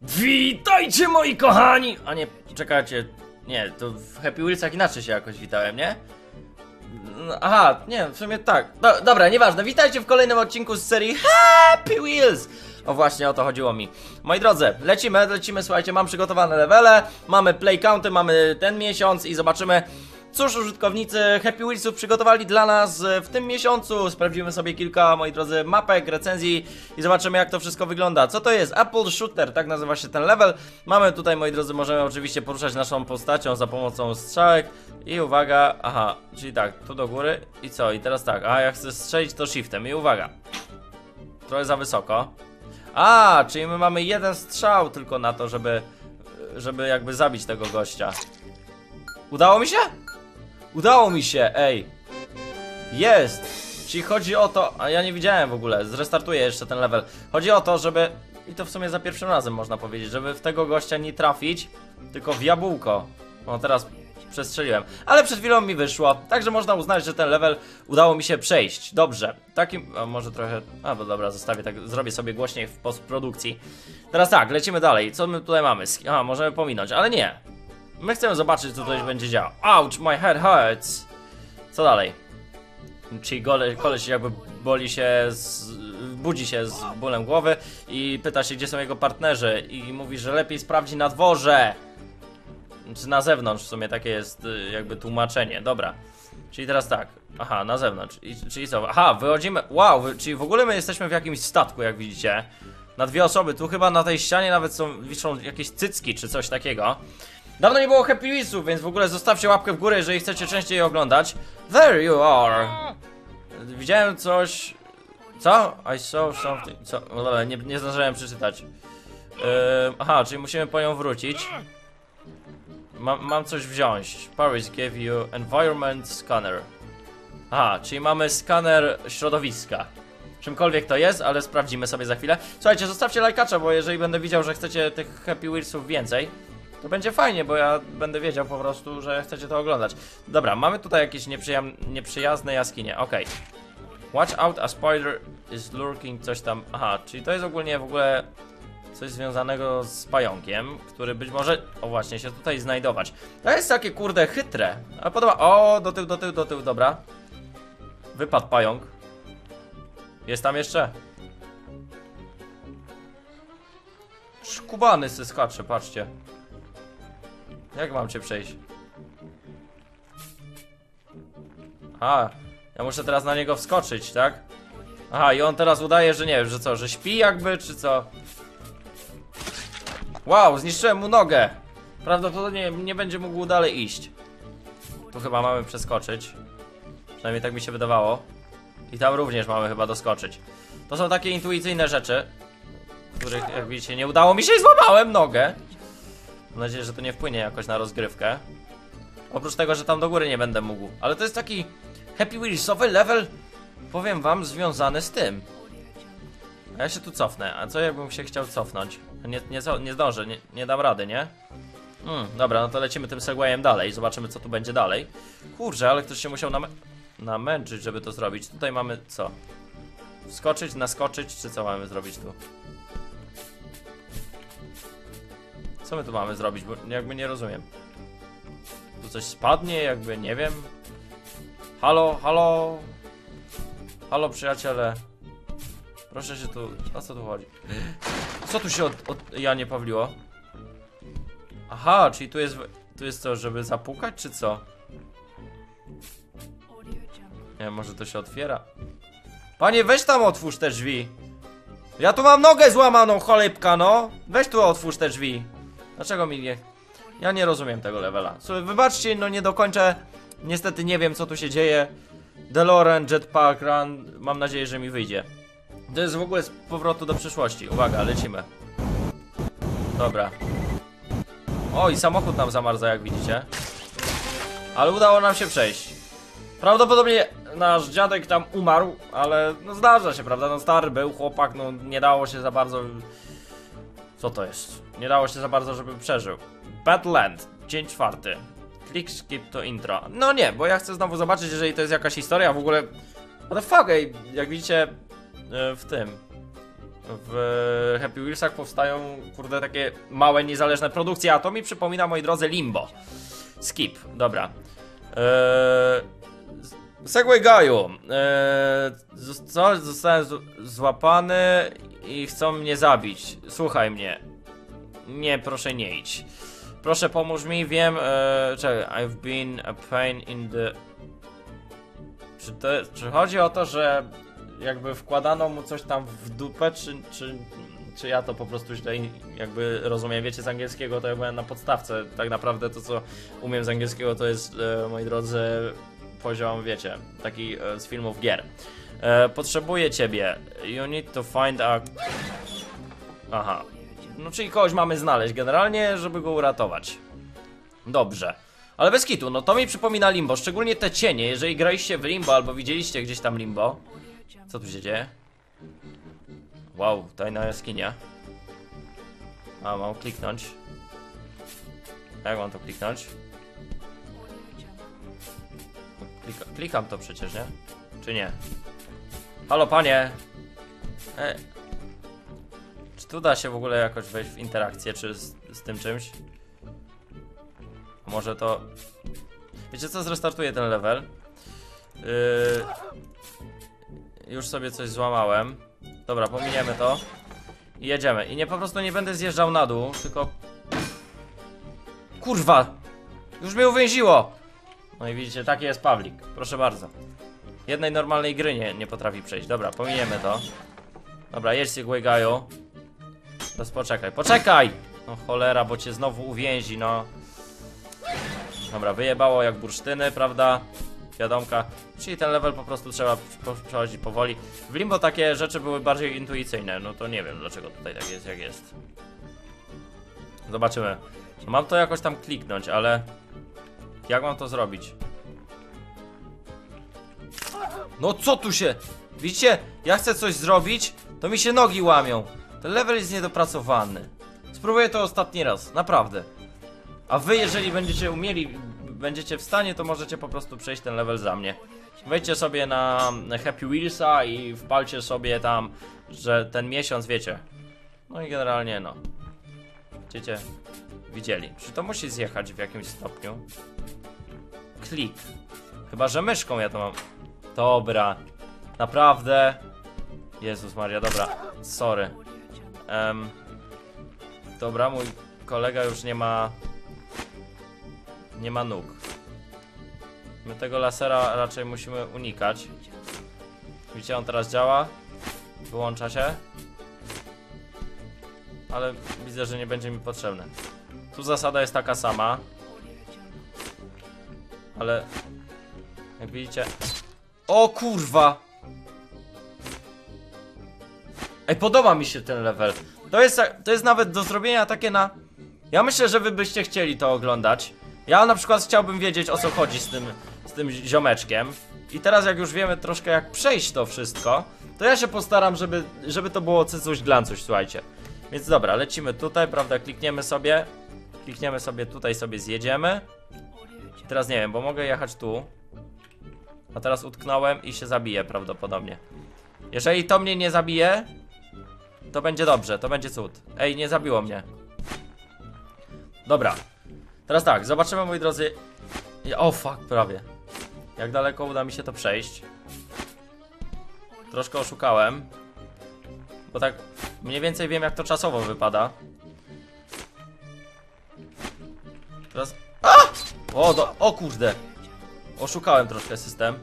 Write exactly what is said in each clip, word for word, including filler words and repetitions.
Witajcie moi kochani! A nie, czekajcie, nie, to w Happy Wheelsach inaczej się jakoś witałem, nie? No, aha, nie, w sumie tak. Do, dobra, nieważne, witajcie w kolejnym odcinku z serii Happy Wheels! O właśnie, o to chodziło mi. Moi drodzy, lecimy, lecimy, słuchajcie, mam przygotowane levele, mamy play county, mamy ten miesiąc i zobaczymy, cóż użytkownicy Happy Wheelsów przygotowali dla nas w tym miesiącu. Sprawdzimy sobie kilka, moi drodzy, mapek, recenzji i zobaczymy, jak to wszystko wygląda. Co to jest? Apple Shooter, tak nazywa się ten level. Mamy tutaj, moi drodzy, możemy oczywiście poruszać naszą postacią za pomocą strzałek. I uwaga, aha, czyli tak, tu do góry i co? I teraz tak, a jak chcę strzelić to shiftem i uwaga. Trochę za wysoko. A, czyli my mamy jeden strzał tylko na to, żeby, żeby jakby zabić tego gościa. Udało mi się? Udało mi się, ej. Jest. Czyli chodzi o to, a ja nie widziałem w ogóle, zrestartuję jeszcze ten level. Chodzi o to, żeby, i to w sumie za pierwszym razem można powiedzieć, żeby w tego gościa nie trafić, tylko w jabłko. No teraz przestrzeliłem, ale przed chwilą mi wyszło, także można uznać, że ten level udało mi się przejść. Dobrze, takim, a może trochę, a bo dobra, zostawię tak, zrobię sobie głośniej w postprodukcji. Teraz tak, lecimy dalej, co my tutaj mamy? A, możemy pominąć, ale nie. My chcemy zobaczyć, co tutaj będzie działo. Ouch, my head hurts. Co dalej? Czyli gole, koleś jakby boli się, z, budzi się z bólem głowy i pyta się, gdzie są jego partnerzy i mówi, że lepiej sprawdzi na dworze. Czy na zewnątrz, w sumie takie jest jakby tłumaczenie. Dobra, czyli teraz tak. Aha, na zewnątrz. I, czyli co? Aha, wychodzimy. Wow, wy, czyli w ogóle my jesteśmy w jakimś statku, jak widzicie. Na dwie osoby. Tu chyba na tej ścianie nawet są, wiszą jakieś cycki czy coś takiego. Dawno nie było Happy Wheelsów, więc w ogóle zostawcie łapkę w górę, jeżeli chcecie częściej oglądać. There you are. Widziałem coś. Co? I saw something. Co? No dobra, nie, nie zdążyłem przeczytać. Yy, aha, czyli musimy po nią wrócić. Mam, mam coś wziąć. Paris gave you environment scanner. Aha, czyli mamy skaner środowiska. Czymkolwiek to jest, ale sprawdzimy sobie za chwilę. Słuchajcie, zostawcie lajkacza, bo jeżeli będę widział, że chcecie tych Happy Wheelsów więcej, to będzie fajnie, bo ja będę wiedział po prostu, że chcecie to oglądać. Dobra, mamy tutaj jakieś nieprzyjazne jaskinie, okej. Okay. Watch out, a spider is lurking, coś tam. Aha, czyli to jest ogólnie w ogóle coś związanego z pająkiem, który być może, o właśnie, się tutaj znajdować. To jest takie kurde chytre, ale podoba, o, do tyłu, do tyłu, do tyłu, dobra. Wypadł pająk. Jest tam jeszcze. Szkubany se skacze, patrzcie. Jak mam cię przejść? A, ja muszę teraz na niego wskoczyć, tak? Aha, i on teraz udaje, że nie wiem, że co, że śpi jakby, czy co? Wow, zniszczyłem mu nogę. Prawdopodobnie nie będzie mógł dalej iść. Tu chyba mamy przeskoczyć. Przynajmniej tak mi się wydawało. I tam również mamy chyba doskoczyć. To są takie intuicyjne rzeczy, których, jak widzicie, nie udało mi się i złamałem nogę. Mam nadzieję, że to nie wpłynie jakoś na rozgrywkę. Oprócz tego, że tam do góry nie będę mógł. Ale to jest taki Happy Wheelsowy level, powiem wam, związany z tym. A ja się tu cofnę. A co jakbym się chciał cofnąć? Nie, nie, nie zdążę, nie, nie dam rady, nie? Hmm, dobra, no to lecimy tym segwayem dalej. Zobaczymy, co tu będzie dalej. Kurczę, ale ktoś się musiał namę namęczyć, żeby to zrobić. Tutaj mamy co? Wskoczyć, naskoczyć, czy co mamy zrobić tu? Co my tu mamy zrobić? Bo jakby nie rozumiem. Tu coś spadnie, jakby nie wiem. Halo, halo. Halo przyjaciele. Proszę się tu... O co tu chodzi? Co tu się od, od Janie Pawliło? Aha, czyli tu jest... Tu jest to, żeby zapukać, czy co? Nie wiem, może to się otwiera. Panie, weź tam otwórz te drzwi. Ja tu mam nogę złamaną, cholipka, no. Weź tu otwórz te drzwi. Dlaczego mi nie... Ja nie rozumiem tego levela. Słuchaj, wybaczcie, no nie dokończę. Niestety nie wiem, co tu się dzieje. DeLorean, Jetpack Run. Mam nadzieję, że mi wyjdzie. To jest w ogóle z powrotu do przyszłości. Uwaga, lecimy. Dobra. O, i samochód nam zamarza, jak widzicie. Ale udało nam się przejść. Prawdopodobnie nasz dziadek tam umarł, ale no zdarza się, prawda? No stary był chłopak, no nie dało się za bardzo... Co to jest? Nie dało się za bardzo, żeby przeżył. Badland, dzień czwarty. Click skip to intro. No nie, bo ja chcę znowu zobaczyć, jeżeli to jest jakaś historia w ogóle. What the fuck, ej, jak widzicie w tym w Happy Wheelsach powstają, kurde, takie małe, niezależne produkcje, a to mi przypomina, moi drodzy, Limbo. Skip, dobra. Eee, Segway Gaju. Eee, co? Zostałem złapany i chcą mnie zabić. Słuchaj mnie. Nie, proszę nie idź. Proszę pomóż mi, wiem, e, czekaj, I've been a pain in the... Czy, to, czy chodzi o to, że jakby wkładano mu coś tam w dupę, czy, czy, czy ja to po prostu źle jakby rozumiem? Wiecie, z angielskiego to ja byłem na podstawce, tak naprawdę to co umiem z angielskiego to jest, e, moi drodzy, poziom, wiecie, taki e, z filmów gier. E, potrzebuję ciebie, you need to find a... Aha. No czyli kogoś mamy znaleźć generalnie, żeby go uratować. Dobrze. Ale bez kitu, no to mi przypomina Limbo, szczególnie te cienie, jeżeli graliście w Limbo albo widzieliście gdzieś tam Limbo. Co tu się dzieje? Wow, tajna jaskinia. A, mam kliknąć. Jak mam to kliknąć? Klika, klikam to przecież, nie? Czy nie? Halo panie! E Czy tu da się w ogóle jakoś wejść w interakcję, czy z, z tym czymś? Może to... Wiecie co, zrestartuję ten level. Yy... Już sobie coś złamałem. Dobra, pominiemy to. I jedziemy. I nie, po prostu nie będę zjeżdżał na dół, tylko... Kurwa! Już mnie uwięziło! No i widzicie, taki jest Pawlik. Proszę bardzo. Jednej normalnej gry nie, nie potrafi przejść. Dobra, pominiemy to. Dobra, jedź Segway Gaju. Teraz poczekaj, poczekaj! No cholera, bo cię znowu uwięzi, no. Dobra, wyjebało jak bursztyny, prawda? Wiadomka. Czyli ten level po prostu trzeba przechodzić powoli. W Limbo takie rzeczy były bardziej intuicyjne, no to nie wiem dlaczego tutaj tak jest jak jest. Zobaczymy. No mam to jakoś tam kliknąć, ale... Jak mam to zrobić? No co tu się... Widzicie? Ja chcę coś zrobić, to mi się nogi łamią. Ten level jest niedopracowany. Spróbuję to ostatni raz, naprawdę. A wy, jeżeli będziecie umieli, będziecie w stanie, to możecie po prostu przejść ten level za mnie. Wejdźcie sobie na Happy Wheelsa i wpalcie sobie tam, że ten miesiąc, wiecie. No i generalnie no. Widzicie? Widzieli. Czy to musi zjechać w jakimś stopniu? Klik. Chyba, że myszką ja to mam. Dobra. Naprawdę. Jezus Maria, dobra. Sorry. Um, dobra, mój kolega już nie ma... Nie ma nóg. My tego lasera raczej musimy unikać. Widzicie, on teraz działa. Wyłącza się. Ale widzę, że nie będzie mi potrzebny. Tu zasada jest taka sama. Ale... Jak widzicie... O kurwa! Ej, podoba mi się ten level. To jest, to jest nawet do zrobienia takie na... Ja myślę, że wy byście chcieli to oglądać. Ja na przykład chciałbym wiedzieć, o co chodzi z tym, z tym ziomeczkiem. I teraz jak już wiemy troszkę jak przejść to wszystko, to ja się postaram, żeby, żeby to było coś glancuś, słuchajcie. Więc dobra, lecimy tutaj, prawda, klikniemy sobie. Klikniemy sobie tutaj, sobie zjedziemy. I teraz nie wiem, bo mogę jechać tu. A teraz utknąłem i się zabiję prawdopodobnie. Jeżeli to mnie nie zabije, to będzie dobrze, to będzie cud. Ej, nie zabiło mnie. Dobra. Teraz tak, zobaczymy, moi drodzy. O, fuck, prawie. Jak daleko uda mi się to przejść. Troszkę oszukałem. Bo tak mniej więcej wiem, jak to czasowo wypada. Teraz... A! O, do... o kurde. Oszukałem troszkę system.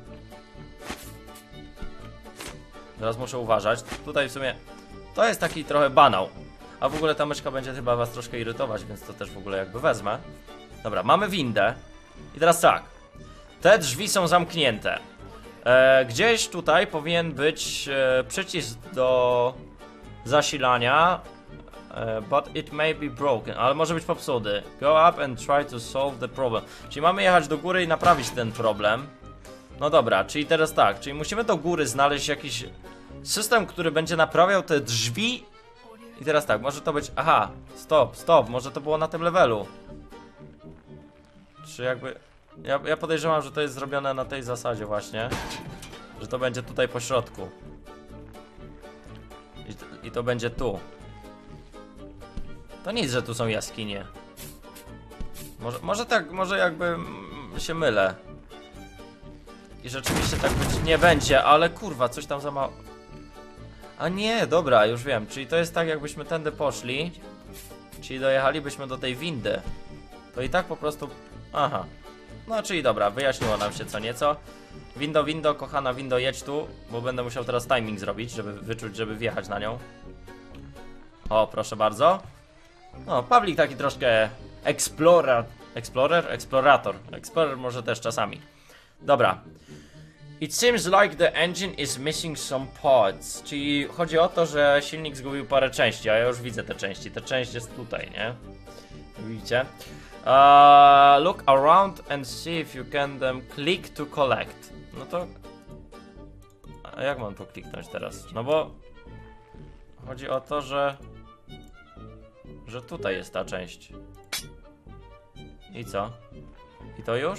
Teraz muszę uważać. Tutaj w sumie to jest taki trochę banał. A w ogóle ta myszka będzie chyba was troszkę irytować, więc to też w ogóle jakby wezmę. Dobra, mamy windę. I teraz tak. Te drzwi są zamknięte. E, gdzieś tutaj powinien być e, przycisk do zasilania. E, but it may be broken. Ale może być popsuty. Go up and try to solve the problem. Czyli mamy jechać do góry i naprawić ten problem. No dobra, czyli teraz tak. Czyli musimy do góry znaleźć jakiś system, który będzie naprawiał te drzwi. I teraz tak, może to być... Aha, stop, stop, może to było na tym levelu. Czy jakby... Ja, ja podejrzewam, że to jest zrobione na tej zasadzie właśnie. Że to będzie tutaj po środku. I, i to będzie tu. To nic, że tu są jaskinie. Może, może tak, może jakby mm, się mylę. I rzeczywiście tak być nie będzie, ale kurwa, coś tam za mało. A nie, dobra, już wiem. Czyli to jest tak, jakbyśmy tędy poszli. Czyli dojechalibyśmy do tej windy. To i tak po prostu... Aha. No, czyli dobra, wyjaśniło nam się co nieco. Windo, windo, kochana windo, jedź tu. Bo będę musiał teraz timing zrobić, żeby wyczuć, żeby wjechać na nią. O, proszę bardzo. No, Pawlik taki troszkę... Explorer... Explorer? Explorator. Explorer może też czasami. Dobra. It seems like the engine is missing some parts. Czyli chodzi o to, że silnik zgubił parę części, a ja już widzę te części. Ta część jest tutaj, nie? Widzicie? Uh, look around and see if you can them click to collect. No to... A jak mam to kliknąć teraz? No bo... Chodzi o to, że... Że tutaj jest ta część. I co? I to już?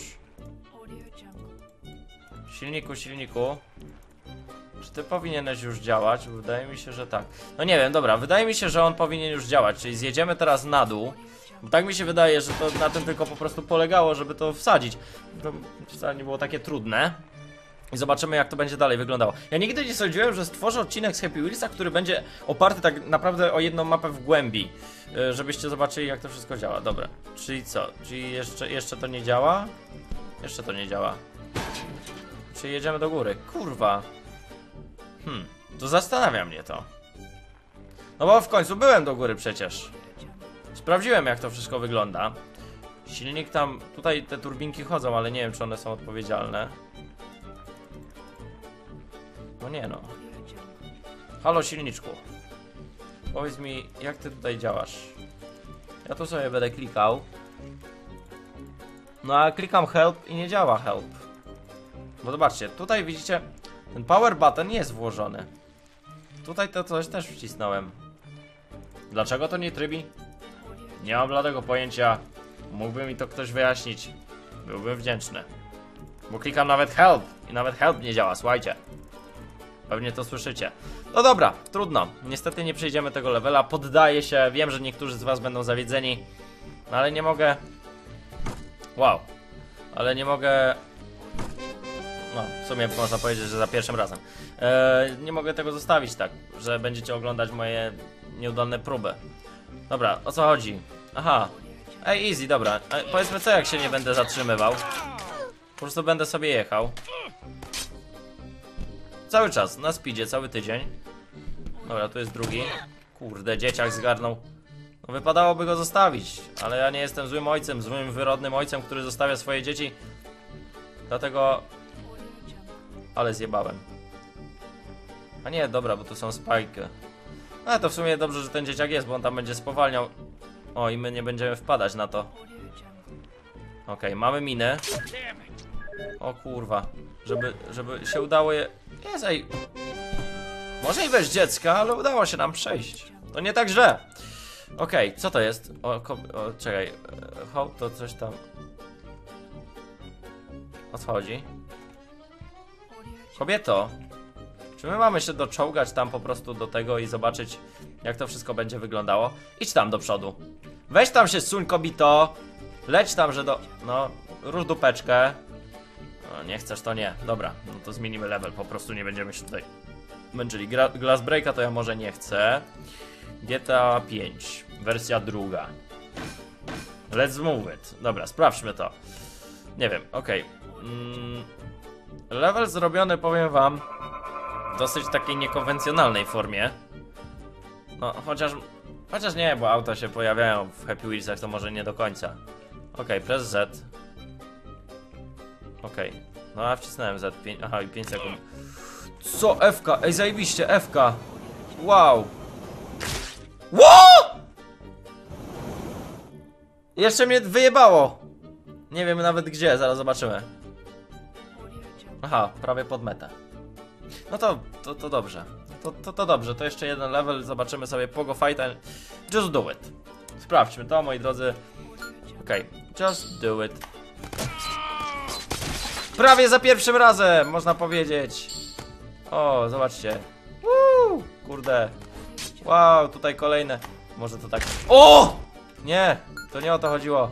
Silniku, silniku. Czy ty powinieneś już działać? Wydaje mi się, że tak. No nie wiem, dobra, wydaje mi się, że on powinien już działać. Czyli zjedziemy teraz na dół. Bo tak mi się wydaje, że to na tym tylko po prostu polegało, żeby to wsadzić. To wcale nie było takie trudne. I zobaczymy, jak to będzie dalej wyglądało. Ja nigdy nie sądziłem, że stworzę odcinek z Happy Wheelsa, który będzie oparty tak naprawdę o jedną mapę w głębi. Żebyście zobaczyli, jak to wszystko działa. Dobra, czyli co? Czyli jeszcze, jeszcze to nie działa? Jeszcze to nie działa. Czyli jedziemy do góry. Kurwa. Hmm, to zastanawia mnie to. No bo w końcu byłem do góry przecież. Sprawdziłem, jak to wszystko wygląda. Silnik tam... Tutaj te turbinki chodzą, ale nie wiem, czy one są odpowiedzialne. No nie no. Halo silniczku. Powiedz mi, jak ty tutaj działasz? Ja tu sobie będę klikał. No a klikam help i nie działa help. Bo zobaczcie, tutaj widzicie, ten power button nie jest włożony. Tutaj to coś też wcisnąłem. Dlaczego to nie trybi? Nie mam bladego pojęcia. Mógłby mi to ktoś wyjaśnić. Byłbym wdzięczny. Bo klikam nawet help i nawet help nie działa, słuchajcie. Pewnie to słyszycie. No dobra, trudno. Niestety nie przejdziemy tego levela. Poddaję się, wiem, że niektórzy z was będą zawiedzeni. No ale nie mogę... Wow. Ale nie mogę... No, w sumie można powiedzieć, że za pierwszym razem. Eee, nie mogę tego zostawić tak, że będziecie oglądać moje nieudolne próby. Dobra, o co chodzi? Aha. Ej, easy, dobra. E, powiedzmy co, jak się nie będę zatrzymywał. Po prostu będę sobie jechał. Cały czas, na speedzie, cały tydzień. Dobra, tu jest drugi. Kurde, dzieciak zgarnął. No wypadałoby go zostawić, ale ja nie jestem złym ojcem, złym, wyrodnym ojcem, który zostawia swoje dzieci. Dlatego... Ale zjebałem. A nie, dobra, bo tu są spajki. Ale to w sumie dobrze, że ten dzieciak jest, bo on tam będzie spowalniał. O, i my nie będziemy wpadać na to. Okej, okay, mamy minę. O kurwa. Żeby, żeby się udało je... Jest, ej. Może i bez dziecka, ale udało się nam przejść. To nie tak źle. Okej, okay, co to jest? O, o czekaj. Hołd to coś tam... O co chodzi? Kobieto, czy my mamy się doczołgać tam po prostu do tego i zobaczyć, jak to wszystko będzie wyglądało? Idź tam do przodu. Weź tam się suń, kobito. Leć tam, że do... No, rusz dupeczkę. No, nie chcesz, to nie. Dobra, no to zmienimy level, po prostu nie będziemy się tutaj męczyli. Gra Glass Breaka to ja może nie chcę. G T A pięć, wersja druga. Let's move it. Dobra, sprawdźmy to. Nie wiem, okej. Okay. Mm, level zrobiony, powiem wam, w dosyć takiej niekonwencjonalnej formie. No, chociaż... Chociaż nie, bo auta się pojawiają w Happy Wheelsach, to może nie do końca. Okej, okay, press Z. Okej. Okay. No a wcisnąłem Z. pięć, aha, i pięć sekund. Co? F K? Ej, zajebiście, F K. Wow. Ło! Jeszcze mnie wyjebało. Nie wiem nawet gdzie, zaraz zobaczymy. Aha, prawie pod metę. No to, to, to dobrze. To, to, to dobrze, to jeszcze jeden level, zobaczymy sobie Pogo Fight and just do it. Sprawdźmy to, moi drodzy. Okej, okay. Just do it. Prawie za pierwszym razem, można powiedzieć. O, zobaczcie. Woo! Kurde. Wow, tutaj kolejne. Może to tak... O! Nie, to nie o to chodziło.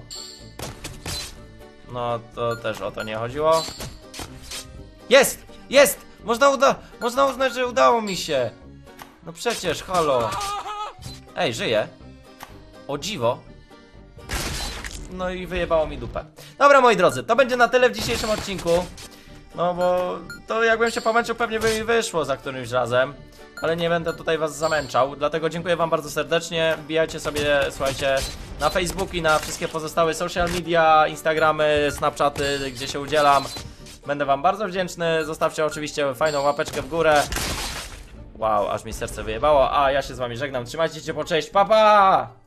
No, to też o to nie chodziło. Jest! Jest! Można uda... Można uznać, że udało mi się. No przecież, halo. Ej, żyję. O dziwo. No i wyjebało mi dupę. Dobra, moi drodzy, to będzie na tyle w dzisiejszym odcinku. No bo to jakbym się pomęczył, pewnie by mi wyszło za którymś razem. Ale nie będę tutaj was zamęczał. Dlatego dziękuję wam bardzo serdecznie. Wbijajcie sobie, słuchajcie, na Facebook i na wszystkie pozostałe social media, Instagramy, Snapchaty, gdzie się udzielam. Będę wam bardzo wdzięczny. Zostawcie oczywiście fajną łapeczkę w górę. Wow, aż mi serce wyjebało. A ja się z wami żegnam. Trzymajcie się, po cześć, pa pa!